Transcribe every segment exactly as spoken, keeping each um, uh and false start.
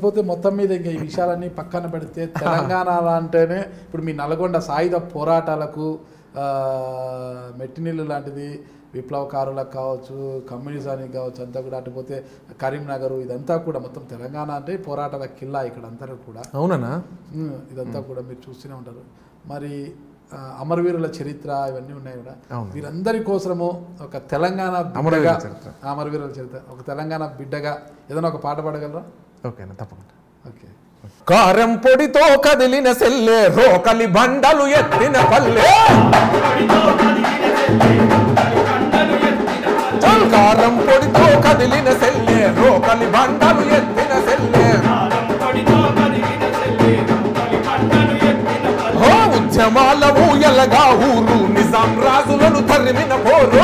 ఇకపోతే మొత్తం మీద ఇంకా ఈ విషయాలన్నీ పక్కన పెడితే తెలంగాణ అంటేనే ఇప్పుడు మీ నల్గొండ సాయుధ పోరాటాలకు మెట్టినీళ్ళు లాంటిది విప్లవకారులకు కావచ్చు కమ్యూనిజానికి కావచ్చు అంతా కూడా అటుపోతే కరీంనగర్ ఇదంతా కూడా మొత్తం తెలంగాణ అంటే పోరాటాల కిల్లా ఇక్కడ అంతా కూడా అవునా ఇదంతా కూడా మీరు చూస్తూనే ఉంటారు మరి అమరవీరుల చరిత్ర ఇవన్నీ ఉన్నాయి కూడా వీరందరి కోసము ఒక తెలంగాణ బిడ్డగా అమరవీరుల చరిత్ర ఒక తెలంగాణ బిడ్డగా ఏదైనా ఒక పాట పాడగలరా ఓకేనా తప్పకుండా ఓకే కారం పొడితో కదిలిన సెల్లే రోకలి బండలు ఎత్తిన పల్లె కారం పొడితో కదిలిన సెల్లే రోకలి బండలు ఎత్తిన సెల్లే ఉద్యమాల ఊయలగా ఊరు నిజాం రాజులను తరిమిన పోరు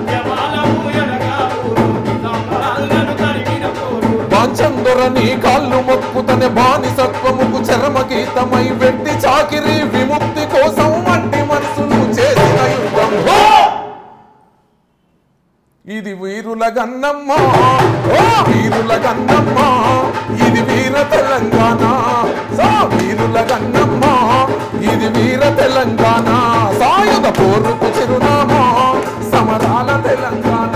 బాంచందొరని కాళ్ళు మొక్కుతనే బానిసత్వముకు చరమ గీతమై వెట్టి చాకిరి విముక్తి కోసం వంటి మనసును చేసిన యుద్ధం ఇది వీరుల గన్నమ్మ ఓ వీరుల గన్నమ్మ ఇది వీర తెలంగాణ సా వీరుల గన్నమ్మ ఇది వీర తెలంగాణ సాయుధ పోరుకు చిరునామా సమరాల తెలంగాణ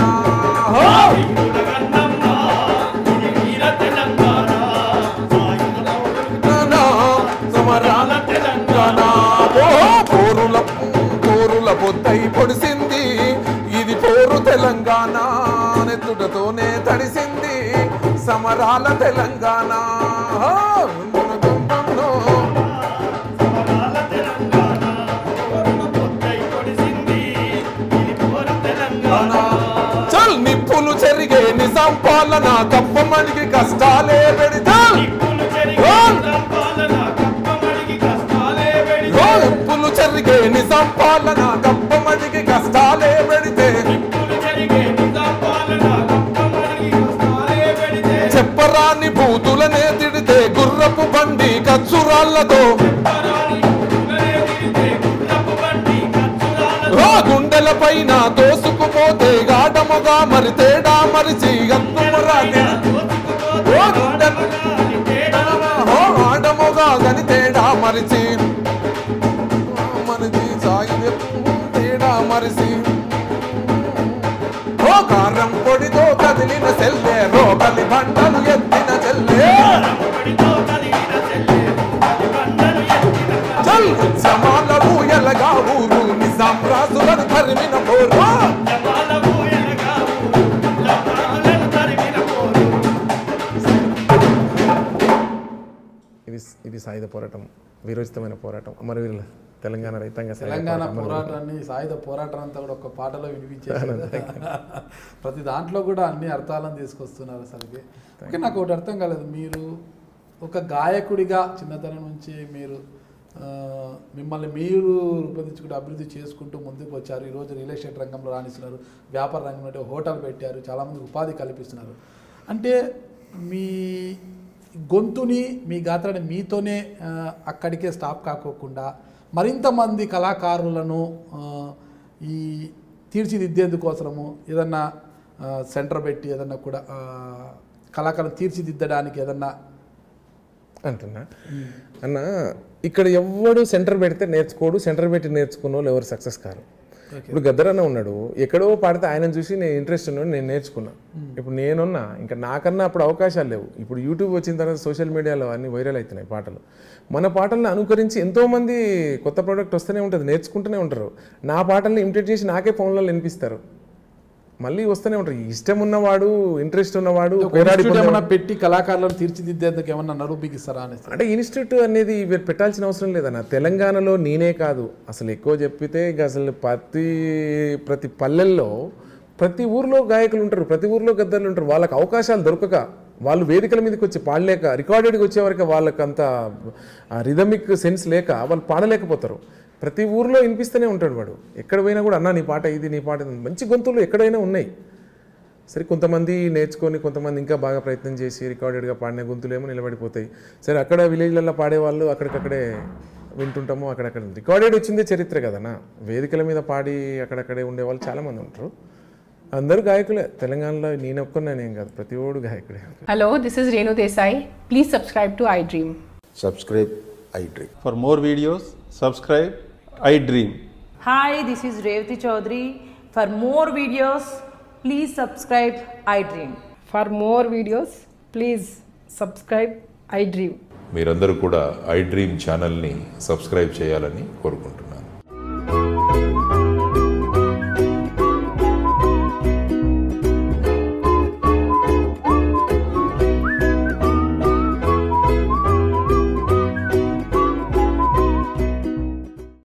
సమరాల తెలంగాణ పోరుల పోరుల పొద్దై పొడిసింది ఇది పోరు తెలంగాణ నెత్తుటతోనే తడిసింది సమరాల తెలంగాణ చల్ నిప్పులు చెరిగే నిజాం పాలన కప్పమడికి కష్టాలే పెడితే నిప్పులు చెరిగే నిజాం పాలన కప్పమడికి కష్టాలే పెడితే చెప్పరాని బూతులనే తిడితే గుర్రపు బండి కచ్చురాళ్లతో గుండెల పైన దోసుకుపోతే గాటముగా మరి తేడా మరిచి ఆడముగా గని తేడా మరిచి మరిచి సాయి తేడా మరిచి ఓ కారం పొడితో కదిలిన సెల్లే రోకలి బండలు ఎత్తిన చెల్లే చల్ సమాల ఊయలగా ఊరు నిజాం రాజులను తరిమిన పోరు ఇది ఇది సాయుధ పోరాటం వీరోచితమైన పోరాటం అమరవీరుల తెలంగాణ రైతాంగ తెలంగాణ పోరాటాన్ని సాయుధ పోరాటం అంతా కూడా ఒక పాటలో వినిపించారు ప్రతి దాంట్లో కూడా అన్ని అర్థాలను తీసుకొస్తున్నారు అసలుకి ఓకే నాకు ఒకటి అర్థం కాలేదు మీరు ఒక గాయకుడిగా చిన్నతనం నుంచి మీరు మిమ్మల్ని మీరు రూపొందించుకుంటూ అభివృద్ధి చేసుకుంటూ ముందుకు వచ్చారు ఈరోజు రియల్ ఎస్టేట్ రంగంలో రాణిస్తున్నారు వ్యాపార రంగంలో హోటల్ పెట్టారు చాలామంది ఉపాధి కల్పిస్తున్నారు అంటే మీ గొంతుని మీ గాత్రాన్ని మీతోనే అక్కడికే స్టాప్ కాకోకుండా మరింతమంది కళాకారులను ఈ తీర్చిదిద్దేందుకోసము ఏదన్నా సెంటర్ పెట్టి ఏదన్నా కూడా కళాకారులను తీర్చిదిద్దడానికి ఏదన్నా అంటున్నా అన్న ఇక్కడ ఎవడు సెంటర్ పెడితే నేర్చుకోడు సెంటర్ పెట్టి నేర్చుకున్న వాళ్ళు ఎవరు సక్సెస్ కారు ఇప్పుడు గద్దరన్న ఉన్నాడు ఎక్కడో పాడితే ఆయన చూసి నేను ఇంట్రెస్ట్ ఉన్నాడు నేను నేర్చుకున్నా ఇప్పుడు నేనున్నా ఇంకా నాకన్నా అప్పుడు అవకాశాలు లేవు ఇప్పుడు యూట్యూబ్ వచ్చిన తర్వాత సోషల్ మీడియాలో అన్ని వైరల్ అవుతున్నాయి పాటలు మన పాటలను అనుకరించి ఎంతోమంది కొత్త ప్రోడక్ట్ వస్తూనే ఉంటుంది నేర్చుకుంటూనే ఉంటారు నా పాటల్ని ఇమిటేట్ చేసి నాకే ఫోన్లలో వినిపిస్తారు మళ్ళీ వస్తూనే ఉంటారు ఇష్టం ఉన్నవాడు ఇంట్రెస్ట్ ఉన్నవాడు పెట్టి కళాకారులను తీర్చిదిద్దేందుకు ఏమన్నా నరూపిస్తారా అని అంటే ఇన్స్టిట్యూట్ అనేది పెట్టాల్సిన అవసరం లేదన్న తెలంగాణలో నేనే కాదు అసలు ఎక్కువ చెప్పితే ఇక అసలు ప్రతి ప్రతి పల్లెల్లో ప్రతి ఊర్లో గాయకులు ఉంటారు ప్రతి ఊర్లో గద్దర్లు ఉంటారు వాళ్ళకి అవకాశాలు దొరకక వాళ్ళు వేదికల మీదకి వచ్చి పాడలేక రికార్డెడ్కి వచ్చేవరకు వాళ్ళకి అంత రిథమిక్ సెన్స్ లేక వాళ్ళు పాడలేకపోతారు ప్రతి ఊర్లో వినిపిస్తూనే ఉంటాడు వాడు ఎక్కడ పోయినా కూడా అన్నా నీ పాట ఇది నీ పాట మంచి గొంతులు ఎక్కడైనా ఉన్నాయి సరే కొంతమంది నేర్చుకొని కొంతమంది ఇంకా బాగా ప్రయత్నం చేసి రికార్డెడ్గా పాడిన గొంతులేమో నిలబడిపోతాయి సరే అక్కడ విలేజ్లలో పాడేవాళ్ళు అక్కడికక్కడే వింటుంటాము అక్కడక్కడ రికార్డెడ్ వచ్చిందే చరిత్ర కదన్నా వేదికల మీద పాడి అక్కడక్కడే ఉండేవాళ్ళు చాలామంది ఉంటారు అందరూ గాయకులే తెలంగాణలో, నేను ఒక్కనేం కాదు, ప్రతి ఓడు గాయకుడే. Hello, this is Renu Desai. Please subscribe to iDream. Subscribe iDream. For more videos, subscribe iDream. Hi, this is Revati Chaudhary. For more videos, please subscribe iDream. For more videos, please subscribe iDream. మీరందరూ కూడా I dream ఛానల్ని subscribe చేయాలని కోరుకుంటున్నాను.